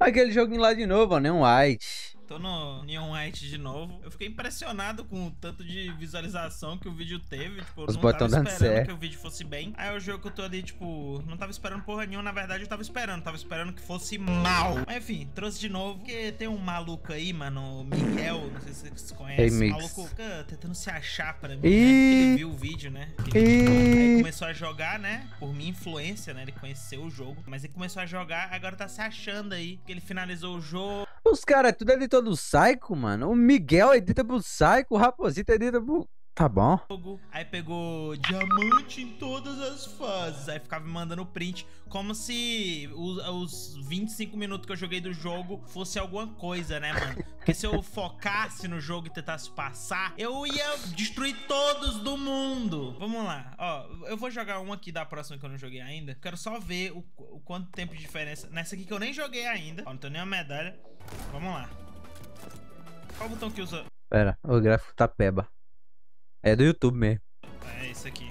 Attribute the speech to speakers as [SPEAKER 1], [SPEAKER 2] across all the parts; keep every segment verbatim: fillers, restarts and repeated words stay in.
[SPEAKER 1] Aquele joguinho lá de novo, ó, Neon White.
[SPEAKER 2] Tô no Neon White de novo. Eu fiquei impressionado com o tanto de visualização que o vídeo teve. Tipo, eu
[SPEAKER 1] Os
[SPEAKER 2] não
[SPEAKER 1] botões
[SPEAKER 2] tava
[SPEAKER 1] dando
[SPEAKER 2] esperando
[SPEAKER 1] certo.
[SPEAKER 2] que o vídeo fosse bem. Aí o jogo que eu tô ali, tipo, não tava esperando porra nenhuma. Na verdade, eu tava esperando. Tava esperando que fosse mal. Mas enfim, trouxe de novo. Porque tem um maluco aí, mano, o Miguel. Não sei se vocês conhecem.
[SPEAKER 1] Hey,
[SPEAKER 2] O
[SPEAKER 1] Mix.
[SPEAKER 2] maluco fica tentando se achar pra mim,
[SPEAKER 1] Ih.
[SPEAKER 2] né? Ele viu o vídeo, né? Que ele, tipo,
[SPEAKER 1] Ih.
[SPEAKER 2] aí começou a jogar, né? Por minha influência, né? Ele conheceu o jogo. Mas ele começou a jogar, agora tá se achando aí. Que ele finalizou o jogo.
[SPEAKER 1] Os caras, tudo editor do Psycho, mano. O Miguel edita pro Psycho, o Raposito edita pro... Tá bom.
[SPEAKER 2] Aí pegou diamante em todas as fases. Aí ficava me mandando print, como se os, os vinte e cinco minutos que eu joguei do jogo fosse alguma coisa, né, mano? Porque se eu focasse no jogo e tentasse passar, eu ia destruir todos do mundo. Vamos lá, ó. Eu vou jogar um aqui da próxima que eu não joguei ainda. Quero só ver o, o quanto tempo de diferença. Nessa aqui que eu nem joguei ainda. Ó, não tenho nem uma medalha. Vamos lá. Qual o botão que usa?
[SPEAKER 1] Pera, o gráfico tá peba. É do YouTube mesmo.
[SPEAKER 2] É esse aqui.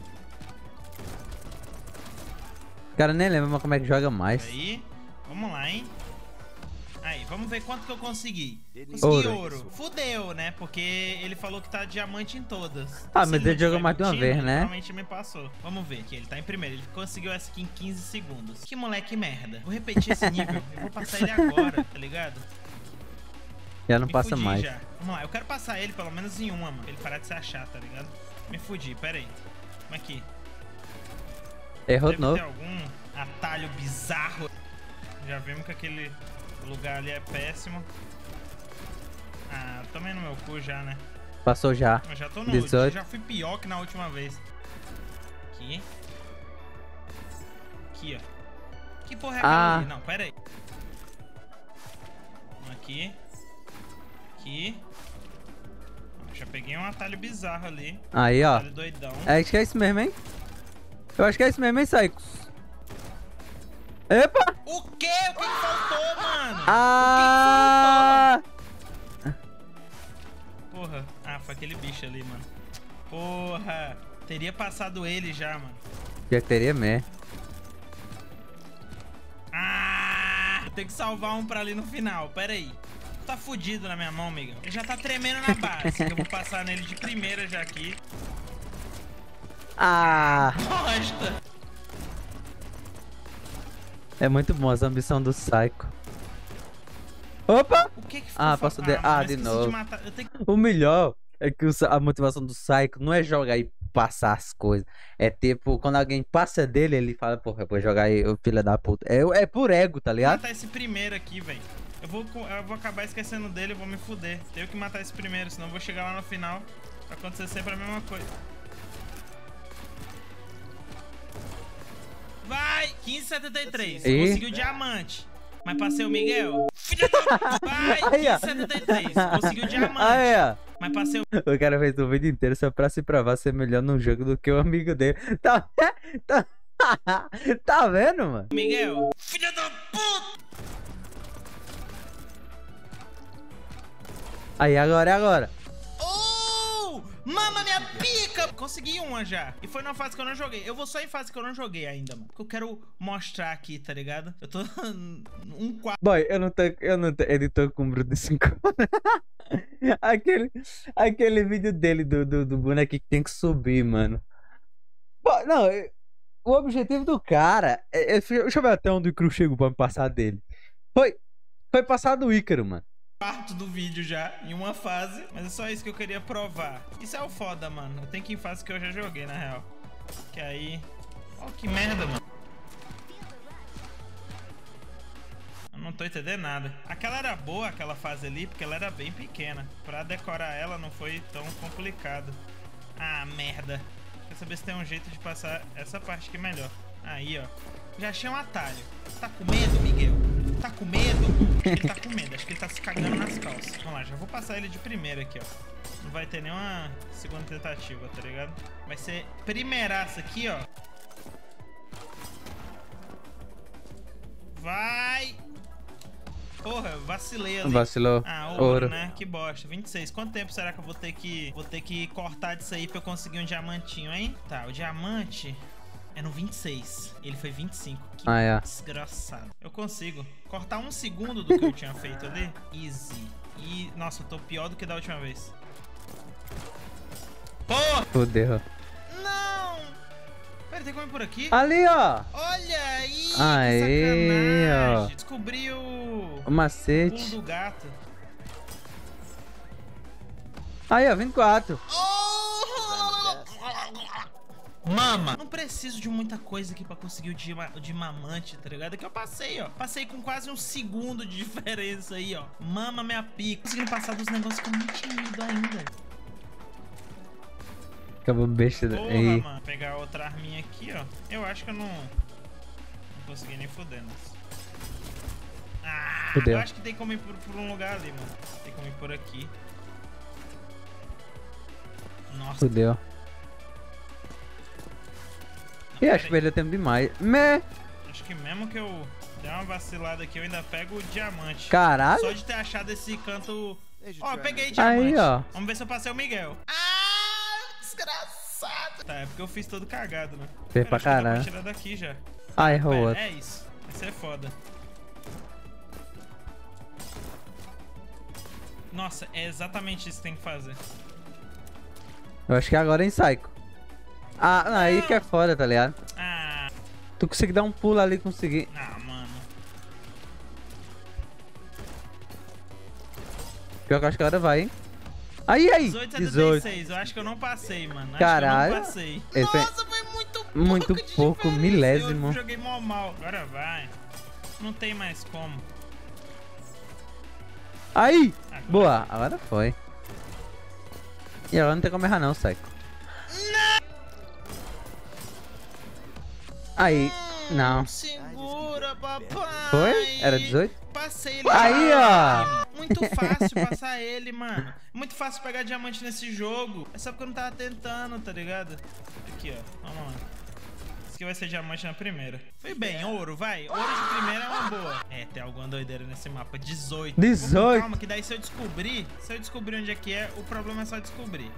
[SPEAKER 1] O cara nem lembra mais como é que joga mais.
[SPEAKER 2] Aí, vamos lá, hein? Aí, vamos ver quanto que eu consegui. Consegui
[SPEAKER 1] Ouro.
[SPEAKER 2] ouro. Fudeu, né? Porque ele falou que tá diamante em todas.
[SPEAKER 1] Ah,
[SPEAKER 2] Se
[SPEAKER 1] mas
[SPEAKER 2] não
[SPEAKER 1] ele jogou
[SPEAKER 2] tiver
[SPEAKER 1] mais de uma
[SPEAKER 2] mentindo,
[SPEAKER 1] vez,
[SPEAKER 2] ele
[SPEAKER 1] né?
[SPEAKER 2] Provavelmente me passou. Vamos ver aqui, ele tá em primeiro. Ele conseguiu essa aqui em quinze segundos. Que moleque merda. Vou repetir esse nível. Eu vou passar ele agora, tá ligado?
[SPEAKER 1] Já não
[SPEAKER 2] Me
[SPEAKER 1] passa
[SPEAKER 2] fudi
[SPEAKER 1] mais.
[SPEAKER 2] já. Vamos lá, eu quero passar ele pelo menos em uma, mano. Pra ele parar de se achar, tá ligado? Me fudi, pera aí. Vamos aqui.
[SPEAKER 1] Errou de
[SPEAKER 2] Deve ter
[SPEAKER 1] novo.
[SPEAKER 2] algum atalho bizarro. Já vimos que aquele lugar ali é péssimo. Ah, tomei no meu cu já, né?
[SPEAKER 1] Passou já.
[SPEAKER 2] Eu já tô no
[SPEAKER 1] dezoito.
[SPEAKER 2] último. Já fui pior que na última vez. Aqui. Aqui, ó. Que porra é aquela
[SPEAKER 1] Ah.
[SPEAKER 2] ali? Não, pera aí. Aqui. Aqui. Já peguei um atalho bizarro ali.
[SPEAKER 1] Aí, ó.
[SPEAKER 2] Atalho doidão.
[SPEAKER 1] É, acho que é isso mesmo, hein? Eu acho que é isso mesmo, hein, Psycho? Epa!
[SPEAKER 2] O quê? O que que faltou, mano?
[SPEAKER 1] Ah!
[SPEAKER 2] O que que faltou? Porra. Ah, foi aquele bicho ali, mano. Porra. Teria passado ele já, mano.
[SPEAKER 1] Já teria mesmo.
[SPEAKER 2] Ah! Eu tenho que salvar um pra ali no final. Pera aí. Tá fudido na minha mão, amiga. Ele já tá tremendo na base. Eu vou passar nele de primeira já aqui.
[SPEAKER 1] Ah!
[SPEAKER 2] Bosta!
[SPEAKER 1] É muito bom essa ambição do Psycho. Opa!
[SPEAKER 2] O que que ficou
[SPEAKER 1] Ah,
[SPEAKER 2] fa-
[SPEAKER 1] passou de...
[SPEAKER 2] mano,
[SPEAKER 1] Ah,
[SPEAKER 2] eu
[SPEAKER 1] de
[SPEAKER 2] esqueci
[SPEAKER 1] novo.
[SPEAKER 2] matar. Eu tenho que...
[SPEAKER 1] O melhor é que o Psy- a motivação do Psycho não é jogar e passar as coisas. É tipo, quando alguém passa dele, ele fala, porra, eu vou jogar aí, ô filho da puta. É, é por ego, tá ligado?
[SPEAKER 2] matar esse primeiro aqui, velho. Eu vou, co- eu vou acabar esquecendo dele, eu vou me fuder. Tenho que matar esse primeiro, senão eu vou chegar lá no final. Vai acontecer sempre a mesma coisa. Vai! quinze e setenta e três.
[SPEAKER 1] E?
[SPEAKER 2] Conseguiu diamante. Mas passei o Miguel. Filha da... Vai!
[SPEAKER 1] Aí, ó.
[SPEAKER 2] quinze e setenta e três. Conseguiu diamante.
[SPEAKER 1] Aí, ó.
[SPEAKER 2] Mas passei o...
[SPEAKER 1] O cara fez o vídeo inteiro só pra se provar ser melhor no jogo do que o amigo dele. Tá, tá, tá vendo, mano?
[SPEAKER 2] Miguel. Filha da puta!
[SPEAKER 1] Aí, agora, é agora.
[SPEAKER 2] Oh! Mama minha pica! Consegui uma já. E foi numa fase que eu não joguei. Eu vou só em fase que eu não joguei ainda, mano. Porque eu quero mostrar aqui, tá ligado? Eu tô um quatro.
[SPEAKER 1] Boy, eu não tô, eu não tô editor com Bruno de cinco. aquele, aquele vídeo dele do, do, do bonequinho que tem que subir, mano. Boy, não, é- o objetivo do cara é, é- deixa eu ver até onde o Cru chegou pra me passar dele. Foi, foi passar do Ícaro, mano.
[SPEAKER 2] Quarto do vídeo já, em uma fase. Mas é só isso que eu queria provar. Isso é o foda, mano. Eu tenho que ir em fase que eu já joguei, na real. Que aí... Ó, que merda, mano. Eu não tô entendendo nada. Aquela era boa, aquela fase ali, porque ela era bem pequena. Pra decorar ela não foi tão complicado. Ah, merda. Quer saber se tem um jeito de passar essa parte aqui melhor. Aí, ó. Já achei um atalho. Tá com medo, Miguel? Tá com medo? Acho que ele tá com medo. Acho que ele tá se cagando nas calças. Vamos lá, já vou passar ele de primeira aqui, ó. Não vai ter nenhuma segunda tentativa, tá ligado? Vai ser primeiraça aqui, ó. Vai! Porra, eu vacilei ali.
[SPEAKER 1] Vacilou.
[SPEAKER 2] Ah, ouro,
[SPEAKER 1] Ouro.
[SPEAKER 2] né? Que bosta. vinte e seis. Quanto tempo será que eu vou ter que vou ter que cortar disso aí pra eu conseguir um diamantinho, hein? Tá, o diamante É no vinte e seis. Ele foi vinte e cinco. Que
[SPEAKER 1] Ah, é.
[SPEAKER 2] desgraçado. Eu consigo cortar um segundo do que eu tinha feito ali. Easy. E, nossa, eu tô pior do que da última vez. Porra!
[SPEAKER 1] Fudeu.
[SPEAKER 2] Não! Pera, tem como ir por aqui?
[SPEAKER 1] Ali, ó.
[SPEAKER 2] Olha aí!
[SPEAKER 1] Aí,
[SPEAKER 2] que sacanagem.
[SPEAKER 1] ó.
[SPEAKER 2] Descobri o...
[SPEAKER 1] O macete.
[SPEAKER 2] pulo do gato.
[SPEAKER 1] Aí, ó, vinte e quatro.
[SPEAKER 2] Mama! Não preciso de muita coisa aqui pra conseguir o de, o de mamante, tá ligado? É que eu passei, ó. Passei com quase um segundo de diferença aí, ó. Mama minha pica. Conseguindo passar dos negócios que eu não tinha ido ainda.
[SPEAKER 1] Acabou besta
[SPEAKER 2] Porra,
[SPEAKER 1] aí.
[SPEAKER 2] mano. Pegar outra arminha aqui, ó. Eu acho que eu não... Não consegui nem fodendo. Ah,
[SPEAKER 1] Fudeu.
[SPEAKER 2] eu acho que tem como ir por, por um lugar ali, mano. Tem como ir por aqui. Nossa.
[SPEAKER 1] Fudeu.
[SPEAKER 2] Não,
[SPEAKER 1] Ih, acho que
[SPEAKER 2] pera aí.
[SPEAKER 1] perdeu tempo demais. Me...
[SPEAKER 2] Acho que mesmo que eu der uma vacilada aqui, eu ainda pego o diamante.
[SPEAKER 1] Caralho.
[SPEAKER 2] Só de ter achado esse canto... Ó, eu peguei
[SPEAKER 1] Aí,
[SPEAKER 2] diamante.
[SPEAKER 1] ó.
[SPEAKER 2] Vamos ver se eu passei o Miguel. Ah, desgraçado. Tá, é porque eu fiz todo cagado, né?
[SPEAKER 1] Fez
[SPEAKER 2] Pera,
[SPEAKER 1] pra
[SPEAKER 2] acho que dá
[SPEAKER 1] caralho.
[SPEAKER 2] tirar daqui já.
[SPEAKER 1] Ah, errou
[SPEAKER 2] Pera,
[SPEAKER 1] outro.
[SPEAKER 2] é isso. Isso é foda. Nossa, é exatamente isso que tem que fazer.
[SPEAKER 1] Eu acho que agora é em Psycho. Ah, não, aí que é foda, tá ligado?
[SPEAKER 2] Ah,
[SPEAKER 1] Tu consegue dar um pulo ali e conseguir.
[SPEAKER 2] ah, mano.
[SPEAKER 1] Pior que eu acho que agora vai, hein? Aí, aí!
[SPEAKER 2] dezoito a setenta e
[SPEAKER 1] dezoito.
[SPEAKER 2] seis, eu acho que eu não passei, mano. Acho
[SPEAKER 1] Caralho.
[SPEAKER 2] que eu não passei.
[SPEAKER 1] Ele foi-
[SPEAKER 2] Nossa, foi muito pouco
[SPEAKER 1] Muito
[SPEAKER 2] de
[SPEAKER 1] pouco,
[SPEAKER 2] diferença.
[SPEAKER 1] milésimo.
[SPEAKER 2] Eu joguei mal mal. Agora vai. Não tem mais como.
[SPEAKER 1] Aí!
[SPEAKER 2] Agora.
[SPEAKER 1] Boa, agora foi. E agora não tem como errar não, Psycho. Aí, não.
[SPEAKER 2] Segura, papai.
[SPEAKER 1] Foi? Era dezoito?
[SPEAKER 2] Passei ele.
[SPEAKER 1] Aí, ó.
[SPEAKER 2] Muito fácil passar ele, mano. Muito fácil pegar diamante nesse jogo. É só porque eu não tava tentando, tá ligado? Aqui, ó. Vamos lá. Isso aqui vai ser diamante na primeira. Foi bem, ouro, vai. Ouro de primeira é uma boa. É, tem alguma doideira nesse mapa. dezoito.
[SPEAKER 1] dezoito.
[SPEAKER 2] Vou com calma, que daí se eu descobrir, se eu descobrir onde é que é, o problema é só descobrir.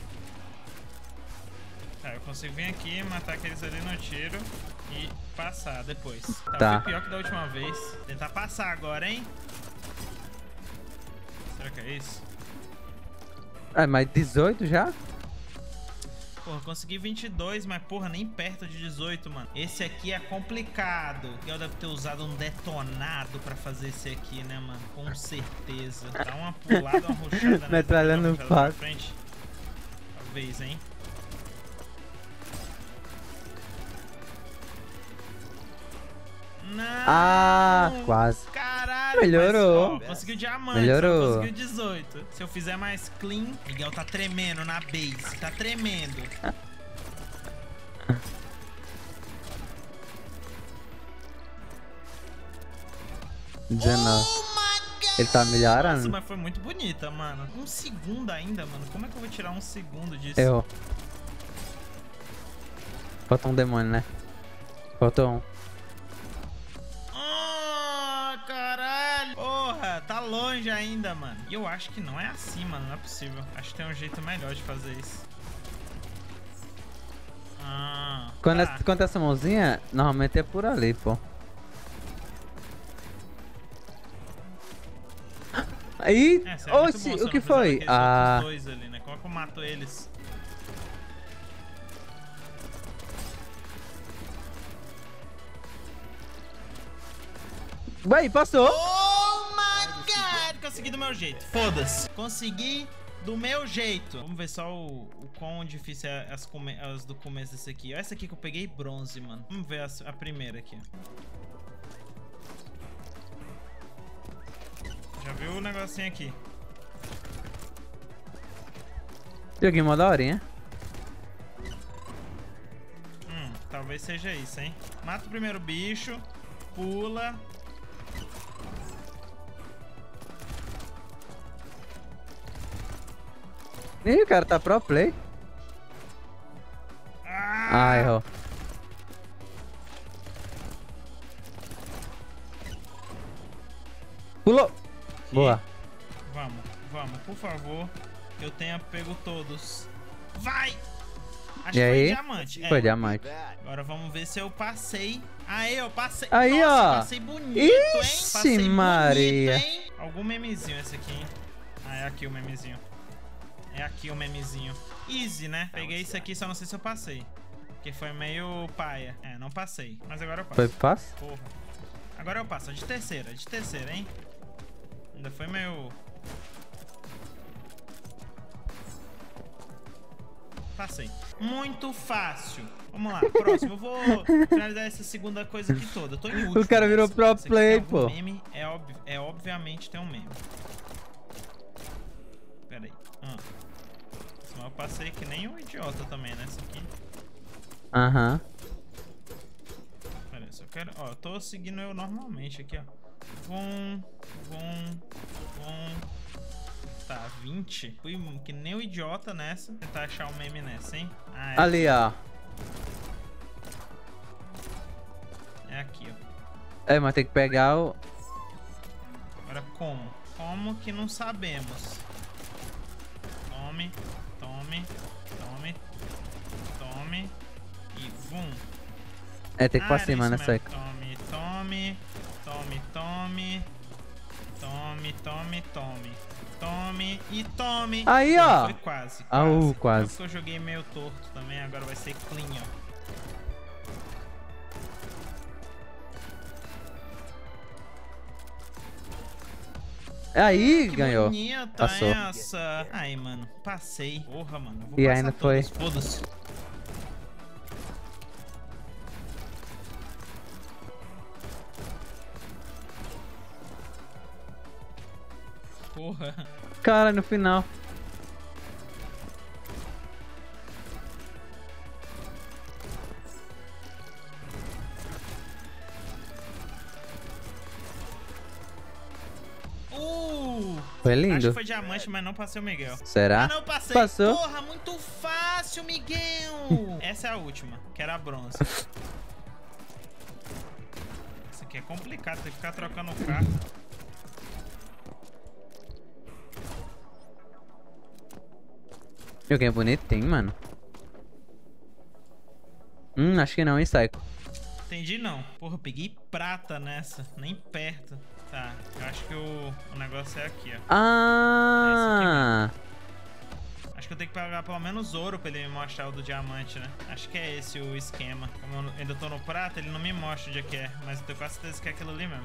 [SPEAKER 2] Tá, eu consigo vir aqui, matar aqueles ali no tiro e passar depois. Tá,
[SPEAKER 1] Tá.
[SPEAKER 2] foi pior que da última vez. Tentar passar agora, hein? Será que é isso?
[SPEAKER 1] É, mas dezoito já?
[SPEAKER 2] Porra, consegui vinte e dois, mas porra, nem perto de dezoito, mano. Esse aqui é complicado. Eu devo ter usado um detonado pra fazer esse aqui, né, mano? Com certeza. Dá uma pulada, uma rushada. né?
[SPEAKER 1] Metralhando
[SPEAKER 2] Dá uma
[SPEAKER 1] no
[SPEAKER 2] rushada pra
[SPEAKER 1] pato.
[SPEAKER 2] frente. Talvez, hein? Não!
[SPEAKER 1] Ah, quase.
[SPEAKER 2] Caralho!
[SPEAKER 1] Melhorou.
[SPEAKER 2] Mas, ó, conseguiu diamante,
[SPEAKER 1] Melhorou.
[SPEAKER 2] só conseguiu dezoito. Se eu fizer mais clean... Miguel tá tremendo na base, tá tremendo.
[SPEAKER 1] dezenove.
[SPEAKER 2] Oh my God!
[SPEAKER 1] Ele tá melhorando.
[SPEAKER 2] Nossa, mas foi muito bonita, mano. Um segundo ainda, mano. Como é que eu vou tirar um segundo disso?
[SPEAKER 1] Errou. Falta um demônio, né? Faltou um.
[SPEAKER 2] Ah, caralho! Porra, tá longe ainda, mano. E eu acho que não é assim, mano. Não é possível. Acho que tem um jeito melhor de fazer isso. Ah,
[SPEAKER 1] Quando,
[SPEAKER 2] tá.
[SPEAKER 1] essa, quando essa mãozinha, normalmente é por ali, pô. Aí,
[SPEAKER 2] É, seria muito
[SPEAKER 1] oxi,
[SPEAKER 2] bom se
[SPEAKER 1] o
[SPEAKER 2] eu
[SPEAKER 1] que
[SPEAKER 2] não
[SPEAKER 1] foi?
[SPEAKER 2] fizesse aqueles
[SPEAKER 1] Ah,
[SPEAKER 2] outros dois ali, né? Como é que eu mato eles?
[SPEAKER 1] vai, passou.
[SPEAKER 2] Oh my God! Consegui do meu jeito. Foda-se. Consegui do meu jeito. Vamos ver só o, o quão difícil é as, come, as do começo desse aqui. Essa aqui que eu peguei bronze, mano. Vamos ver a, a primeira aqui. Já viu o negocinho aqui?
[SPEAKER 1] Joguinho mó da horinha.
[SPEAKER 2] Hum, talvez seja isso, hein? Mata o primeiro bicho. Pula.
[SPEAKER 1] Ih, o cara tá pro play.
[SPEAKER 2] Ah!
[SPEAKER 1] Ah, errou. Pulou. Boa.
[SPEAKER 2] Vamos, vamos, por favor. Eu tenha pego todos. Vai! Acho
[SPEAKER 1] E
[SPEAKER 2] que foi
[SPEAKER 1] aí?
[SPEAKER 2] diamante. É.
[SPEAKER 1] Foi diamante.
[SPEAKER 2] Agora vamos ver se eu passei. Aê, eu passei.
[SPEAKER 1] Aí,
[SPEAKER 2] Nossa,
[SPEAKER 1] ó.
[SPEAKER 2] passei bonito, hein?
[SPEAKER 1] Ixi,
[SPEAKER 2] Passei
[SPEAKER 1] Maria.
[SPEAKER 2] bonito, hein? Algum memezinho esse aqui, hein? Ah, é aqui o memezinho. É aqui o memezinho. Easy, né? Peguei isso aqui, só não sei se eu passei. Porque foi meio paia. É, não passei. Mas agora eu passo.
[SPEAKER 1] Foi fácil?
[SPEAKER 2] Porra. Agora eu passo. De terceira, de terceira, hein? Ainda foi meio... Passei. Muito fácil. Vamos lá, próximo. Eu vou finalizar essa segunda coisa aqui toda. Eu tô em último.
[SPEAKER 1] O cara virou
[SPEAKER 2] nessa.
[SPEAKER 1] pro
[SPEAKER 2] Se
[SPEAKER 1] play,
[SPEAKER 2] tem algum
[SPEAKER 1] pô.
[SPEAKER 2] meme, é, ob... é obviamente tem um meme. Pera aí. Ah. Senão eu passei que nem um idiota também nessa aqui.
[SPEAKER 1] Aham.
[SPEAKER 2] Pera aí, só quero... Ó, eu tô seguindo eu normalmente aqui, ó. Vum, vum, vum. Tá, vinte. Fui que nem um idiota nessa. Vou tentar achar um meme nessa, hein? Ah, é.
[SPEAKER 1] Ali, ó.
[SPEAKER 2] É aqui, ó.
[SPEAKER 1] É, mas tem que pegar o...
[SPEAKER 2] Agora como? Como que não sabemos? Tome, tome, tome, tome e vum.
[SPEAKER 1] É, tem que ir pra
[SPEAKER 2] Ah, era
[SPEAKER 1] cima
[SPEAKER 2] isso
[SPEAKER 1] nessa aí.
[SPEAKER 2] mesmo. Tome, tome, tome, tome, tome, tome, tome, tome e tome.
[SPEAKER 1] Aí,
[SPEAKER 2] Pô,
[SPEAKER 1] ó.
[SPEAKER 2] Foi quase,
[SPEAKER 1] Ah,
[SPEAKER 2] quase.
[SPEAKER 1] uh, quase.
[SPEAKER 2] É porque eu joguei meio torto também, agora vai ser clean, ó.
[SPEAKER 1] Aí,
[SPEAKER 2] Que
[SPEAKER 1] ganhou.
[SPEAKER 2] bonita
[SPEAKER 1] Passou.
[SPEAKER 2] essa. Aí, mano, passei. Porra, mano. Eu vou
[SPEAKER 1] E
[SPEAKER 2] passar
[SPEAKER 1] ainda
[SPEAKER 2] todas,
[SPEAKER 1] foi.
[SPEAKER 2] Foda-se. Porra.
[SPEAKER 1] Cara, no final.
[SPEAKER 2] Uh!
[SPEAKER 1] Foi
[SPEAKER 2] Acho
[SPEAKER 1] lindo.
[SPEAKER 2] que foi diamante, mas não passei o Miguel.
[SPEAKER 1] Será?
[SPEAKER 2] Ah, não, passei.
[SPEAKER 1] Passou.
[SPEAKER 2] Porra, muito fácil, Miguel. Essa é a última, que era a bronze. Isso aqui é complicado, tem que ficar trocando o carro.
[SPEAKER 1] Joguinho bonitinho, mano. Hum, acho que não, hein, Psycho.
[SPEAKER 2] Entendi, não. Porra, eu peguei prata nessa. Nem perto. Tá, eu acho que o, o negócio é aqui, ó.
[SPEAKER 1] Ah!
[SPEAKER 2] Acho que eu tenho que pagar pelo menos ouro pra ele me mostrar o do diamante, né? Acho que é esse o esquema. Como eu ainda tô no prata, ele não me mostra onde é que é. Mas eu tenho quase certeza que é aquilo ali mesmo.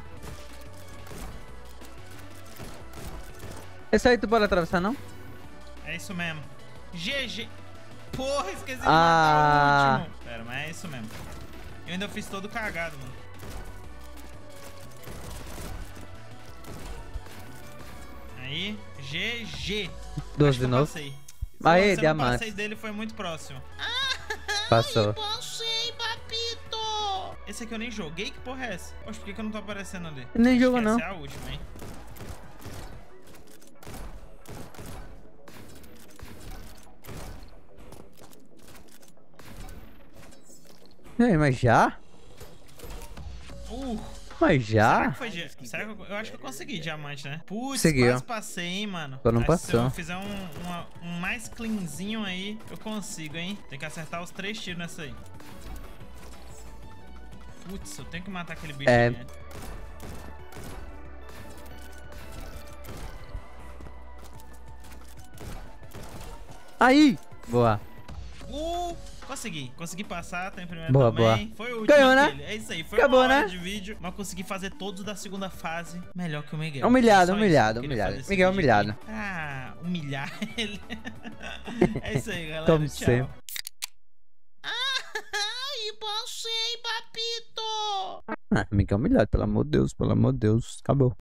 [SPEAKER 1] Esse aí tu pode atravessar, não?
[SPEAKER 2] É isso mesmo. G G. Porra, esqueci de
[SPEAKER 1] Ah.
[SPEAKER 2] matar o último. Pera, mas é isso mesmo. Eu ainda fiz todo cagado, mano. Aí, G G.
[SPEAKER 1] doze de novo.
[SPEAKER 2] Passei.
[SPEAKER 1] Aí,
[SPEAKER 2] Se eu não
[SPEAKER 1] diamante.
[SPEAKER 2] passei dele, foi muito próximo.
[SPEAKER 1] Passou.
[SPEAKER 2] Passei, papito! Esse aqui eu nem joguei? Que porra é essa? Poxa, por que, que eu não tô aparecendo ali?
[SPEAKER 1] Nem
[SPEAKER 2] Acho
[SPEAKER 1] jogou,
[SPEAKER 2] que
[SPEAKER 1] não.
[SPEAKER 2] essa é a última, hein?
[SPEAKER 1] E aí, mas já?
[SPEAKER 2] Uh!
[SPEAKER 1] Mas
[SPEAKER 2] Será
[SPEAKER 1] já?
[SPEAKER 2] que foi dia... Será que eu... eu acho que eu consegui diamante, né? Putz,
[SPEAKER 1] Conseguiu.
[SPEAKER 2] quase passei, hein, mano.
[SPEAKER 1] Só não
[SPEAKER 2] Mas
[SPEAKER 1] passou.
[SPEAKER 2] Se eu fizer um, uma- um mais cleanzinho aí, eu consigo, hein? Tem que acertar os três tiros nessa aí. Putz, eu tenho que matar aquele bicho
[SPEAKER 1] É.
[SPEAKER 2] ali, né?
[SPEAKER 1] Aí! Boa.
[SPEAKER 2] Uh! Consegui, consegui passar, tá em primeiro
[SPEAKER 1] Boa,
[SPEAKER 2] também.
[SPEAKER 1] boa.
[SPEAKER 2] Foi o último
[SPEAKER 1] Ganhou, né?
[SPEAKER 2] aquele. É isso aí, foi
[SPEAKER 1] Acabou,
[SPEAKER 2] uma hora
[SPEAKER 1] né?
[SPEAKER 2] de vídeo, mas consegui fazer todos da segunda fase melhor que o Miguel.
[SPEAKER 1] Humilhado,
[SPEAKER 2] Só isso
[SPEAKER 1] humilhado,
[SPEAKER 2] que eu queria
[SPEAKER 1] humilhado.
[SPEAKER 2] fazer esse
[SPEAKER 1] Miguel
[SPEAKER 2] vídeo aqui.
[SPEAKER 1] humilhado.
[SPEAKER 2] Ah, humilhar ele. É isso aí, galera.
[SPEAKER 1] Como
[SPEAKER 2] Tchau.
[SPEAKER 1] sempre.
[SPEAKER 2] Ai, passei, papito!
[SPEAKER 1] Ah, Miguel humilhado, pelo amor de Deus, pelo amor de Deus. Acabou.